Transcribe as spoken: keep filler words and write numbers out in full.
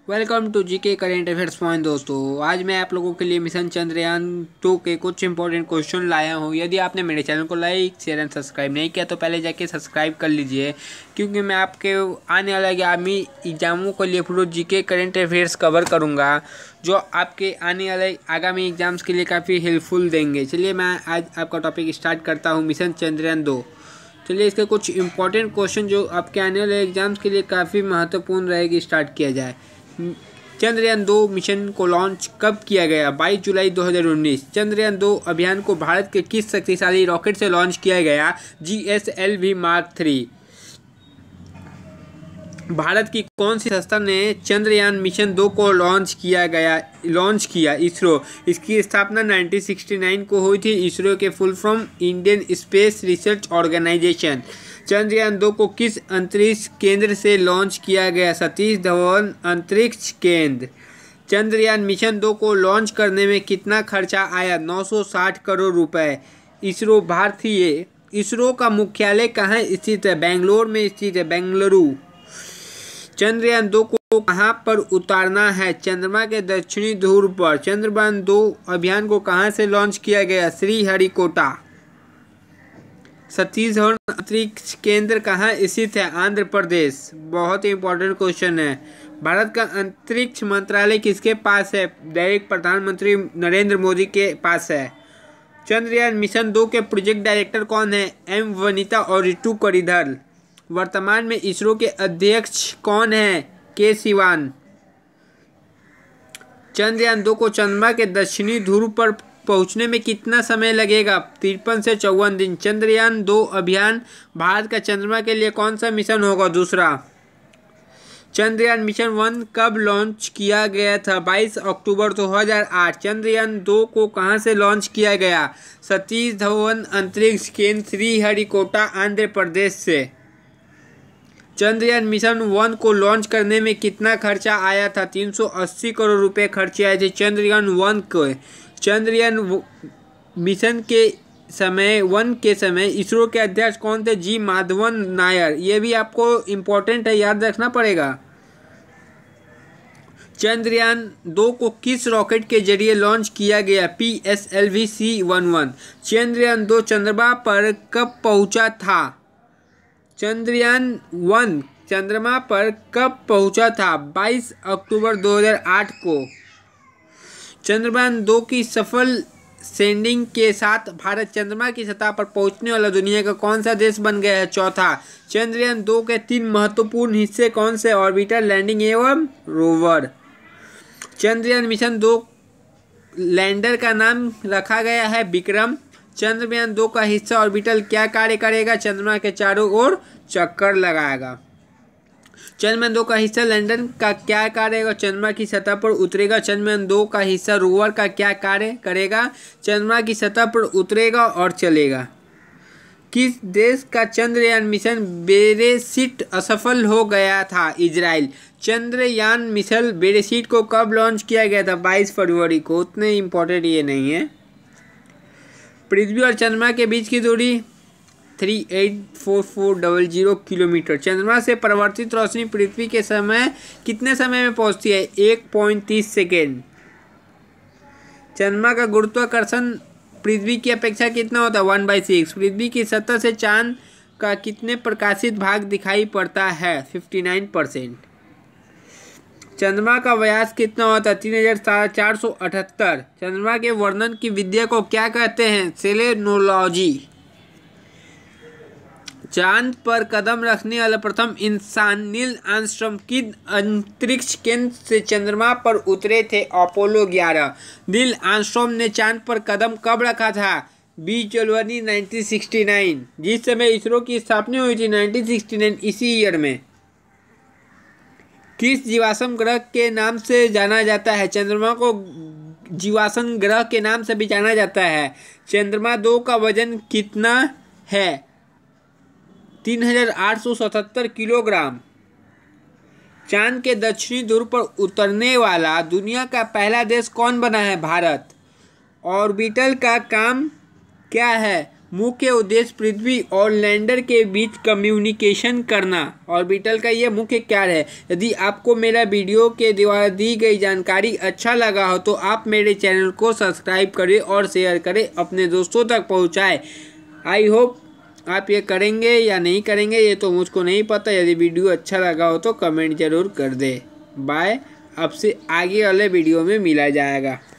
Welcome to GK current affairs point. दोस्तों, आज मैं आप लोगों के लिए मिशन चंद्रयान टू के कुछ इंपॉर्टेंट क्वेश्चन लाया हूं। यदि आपने मेरे चैनल को लाइक शेयर एंड सब्सक्राइब नहीं किया तो पहले जाके सब्सक्राइब कर लीजिए, क्योंकि मैं आपके आने वाले आर्मी एग्जामों के लिए पूरा जीके करेंट अफेयर्स कवर करूँगा, जो आपके आने वाले आगामी एग्जाम्स के लिए काफ़ी हेल्पफुल देंगे। चलिए मैं आज आपका टॉपिक स्टार्ट करता हूँ, मिशन चंद्रयान दो। चलिए इसके कुछ इंपॉर्टेंट क्वेश्चन जो आपके आने वाले एग्जाम्स के लिए काफ़ी महत्वपूर्ण रहेगी, स्टार्ट किया जाए। चंद्रयान दो मिशन को लॉन्च कब किया गया? बाईस जुलाई दो हज़ार उन्नीस। चंद्रयान दो अभियान को भारत के किस शक्तिशाली रॉकेट से लॉन्च किया गया? G S L V mark three. Bharat की कौन सी संस्था ने चंद्रयान मिशन दो को लॉन्च किया गया लॉन्च किया? इसरो। इसकी स्थापना उन्नीस सौ उनहत्तर को हुई थी। इसरो के full form Indian space research organisation. Chandrayaan दो को किस अंतरिक्ष केंद्र से लॉन्च किया गया? सतीश धवन अंतरिक्ष केंद्र। चंद्रयान मिशन दो को लॉन्च करने में कितना खर्चा आया? नौ सौ साठ करोड़ रुपए। इसरो भारतीय इसरो का मुख्यालय कहाँ स्थित है? बेंगलोर में स्थित है, बेंगलुरु। चंद्रयान दो को कहां पर उतारना है? चंद्रमा के दक्षिणी ध्रुव पर। चंद्रयान दो अभियान को कहां से लॉन्च किया गया? श्रीहरिकोटा। सतीश धवन अंतरिक्ष केंद्र कहां स्थित है? आंध्र प्रदेश। बहुत ही इंपॉर्टेंट क्वेश्चन है। भारत का अंतरिक्ष मंत्रालय किसके पास है? डायरेक्ट प्रधानमंत्री नरेंद्र मोदी के पास है। चंद्रयान मिशन दो के प्रोजेक्ट डायरेक्टर कौन है? एम वनिता और रितु करिधर। वर्तमान में इसरो के अध्यक्ष कौन है? के सिवान। चंद्रयान दो को चंद्रमा के दक्षिणी ध्रुव पर पहुंचने में कितना समय लगेगा? तिरपन से चौवन दिन। चंद्रयान दो अभियान भारत का चंद्रमा के लिए कौन सा मिशन होगा? दूसरा। चंद्रयान मिशन वन कब लॉन्च किया गया था? बाईस अक्टूबर दो हज़ार आठ। चंद्रयान दो को कहां से लॉन्च किया गया? सतीश धवन अंतरिक्ष केंद्र, श्रीहरिकोटा, आंध्र प्रदेश से। चंद्रयान मिशन वन को लॉन्च करने में कितना खर्चा आया था? तीन सौ अस्सी करोड़ रुपए खर्चे आए थे चंद्रयान वन को। चंद्रयान मिशन के समय वन के समय इसरो के अध्यक्ष कौन थे? जी माधवन नायर। ये भी आपको इम्पोर्टेंट है, याद रखना पड़ेगा। चंद्रयान दो को किस रॉकेट के जरिए लॉन्च किया गया? P S L V C eleven. Chandrayaan दो चंद्रमा पर कब पहुंचा था? चंद्रयान वन चंद्रमा पर कब पहुंचा था? बाईस अक्टूबर दो हज़ार आठ को। चंद्रयान दो की सफल सेंडिंग के साथ भारत चंद्रमा की सतह पर पहुंचने वाला दुनिया का कौन सा देश बन गया है? चौथा। चंद्रयान दो के तीन महत्वपूर्ण हिस्से कौन से? ऑर्बिटर, लैंडिंग एवं रोवर। चंद्रयान मिशन दो लैंडर का नाम रखा गया है विक्रम। चंद्रयान दो का हिस्सा ऑर्बिटल क्या कार्य करेगा? चंद्रमा के चारों ओर चक्कर लगाएगा। चंद्रयान दो का हिस्सा लैंडर का क्या करेगा? चंद्रमा की सतह पर उतरेगा। चंद्रयान दो का हिस्सा रोवर का क्या कार्य करेगा? चंद्रमा की सतह पर उतरेगा और चलेगा। किस देश का चंद्रयान मिशन बेरेसिट असफल हो गया था? इजराइल। चंद्रयान मिशन बेरेसिट को कब लॉन्च किया गया था? बाईस फरवरी को। उतने इम्पोर्टेंट ये नहीं है। पृथ्वी और चंद्रमा के बीच की दूरी three eight four four double zero kilometre. चंद्रमा से परावर्तित रोशनी पृथ्वी के समय कितने समय में पहुंचती है? एक पॉइंट तीस सेकेंड। चंद्रमा का गुरुत्वाकर्षण पृथ्वी की अपेक्षा कितना होता है? One by six. पृथ्वी की सतह से चांद का कितने प्रकाशित भाग दिखाई पड़ता है? Fifty nine percent. चंद्रमा का व्यास कितना होता है? तीन हजार चार सौ अठहत्तर। चंद्रमा के वर्णन की विद्या को क्या कहते हैं? सेलेनोलॉजी। चांद पर कदम रखने वाला प्रथम इंसान नील आर्मस्ट्रांग किस अंतरिक्ष केंद्र से चंद्रमा पर उतरे थे? अपोलो ग्यारह। नील आर्मस्ट्रांग ने चांद पर कदम कब रखा था? बीस जनवरी उन्नीस सौ उनहत्तर। जिस समय इसरो की स्थापना हुई थी उन्नीस सौ उनहत्तर, इसी ईयर में। किस जीवाश्म ग्रह के नाम से जाना जाता है? चंद्रमा को जीवाश्म ग्रह के नाम से भी जाना जाता है। चंद्रमा दो का वजन कितना है? तीन हजार आठ सौ सतहत्तर किलोग्राम। चांद के दक्षिणी ध्रुव पर उतरने वाला दुनिया का पहला देश कौन बना है? भारत। ऑर्बिटल का काम क्या है? मुख्य उद्देश्य पृथ्वी और लैंडर के बीच कम्युनिकेशन करना। ऑर्बिटल का ये मुख्य कार्य है। यदि आपको मेरा वीडियो के द्वारा दी गई जानकारी अच्छा लगा हो तो आप मेरे चैनल को सब्सक्राइब करें और शेयर करें, अपने दोस्तों तक पहुंचाएं। आई होप आप ये करेंगे या नहीं करेंगे ये तो मुझको नहीं पता। यदि वीडियो अच्छा लगा हो तो कमेंट ज़रूर कर दें। बाय, अब से आगे वाले वीडियो में मिला जाएगा।